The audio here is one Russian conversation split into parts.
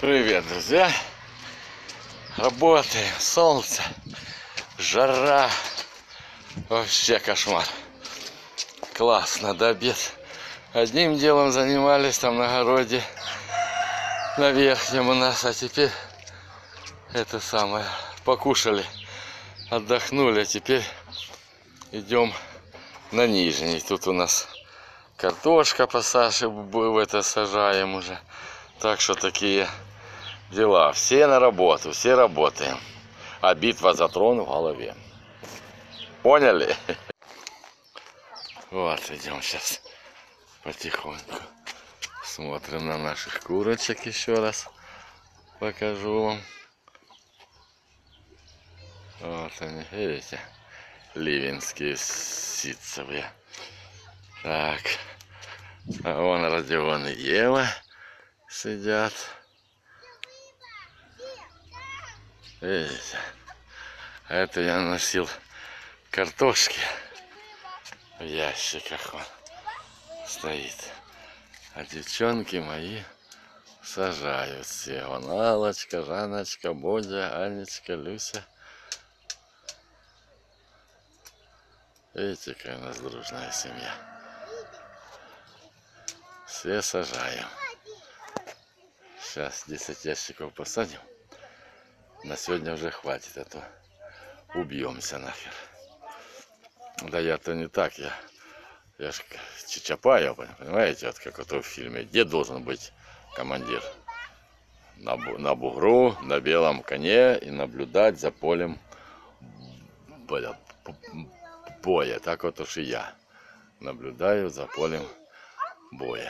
Привет, друзья! Работаем, солнце, жара, вообще кошмар. Классно, до обед. Одним делом занимались там на огороде, на верхнем у нас, а теперь это самое, покушали, отдохнули, а теперь идем на нижний. Тут у нас картошка по Саше сажаем уже. Так что такие дела. Все на работу, все работаем. А битва за трон в голове. Поняли? Вот, идем сейчас потихоньку. Смотрим на наших курочек еще раз. Покажу вам. Вот они, видите? Ливенские ситцевые. Так. А вон Родион и Ева сидят. Видите? Это я носил картошки. В ящиках он стоит. А девчонки мои сажают все. Вон Аллочка, Жанночка, Бодя, Анечка, Люся. Видите, какая у нас дружная семья. Все сажаем. Сейчас 10 ящиков посадим. На сегодня уже хватит, а то убьемся нахер. Да я-то не так, я ж Чапаев, понимаете, вот как это в фильме. Где должен быть командир? На бугру, на белом коне и наблюдать за полем боя. Так вот уж и я наблюдаю за полем боя.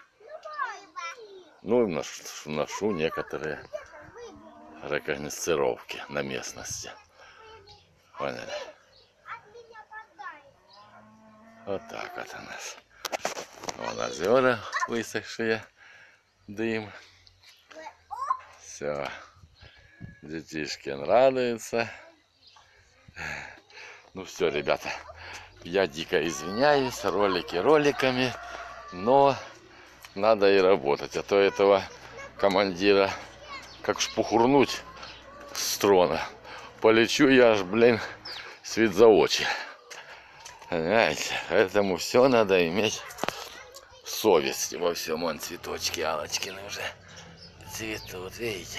Ну, ношу некоторые рекогносцировки на местности. Поняли? Вот так вот у нас. Вон озера высохшие, дым. Все. Детишки радуются. Ну все, ребята. Я дико извиняюсь. Ролики роликами. Но надо и работать. А то этого командира как шпухурнуть с трона. Полечу я аж, блин, свет за очи. Понимаете? Поэтому все надо иметь совесть во всем. Вон цветочки Аллочкины уже цветут, видите?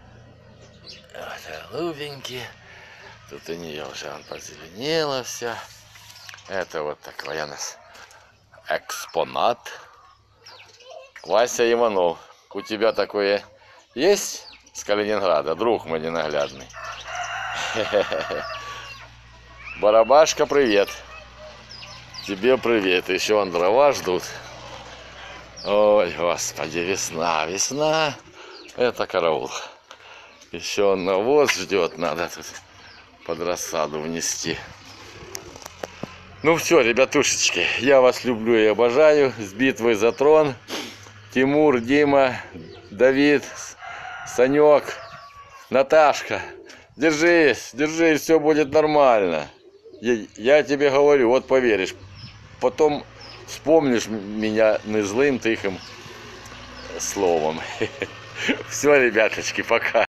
Вот голубенькие. Тут у нее уже он позеленела вся. Это вот такой у нас экспонат. Вася Иванов, у тебя такое есть с Калининграда, друг мой ненаглядный? Барабашка, привет. Тебе привет. Еще вон дрова ждут. Ой, господи, весна, весна. Это караул. Еще он навоз ждет, надо тут под рассаду внести. Ну все, ребятушечки, я вас люблю и обожаю. С битвой за трон. Тимур, Дима, Давид, Санек, Наташка. Держись, держись, все будет нормально. Я тебе говорю, вот поверишь. Потом вспомнишь меня не злым, тихим словом. Все, ребяточки, пока.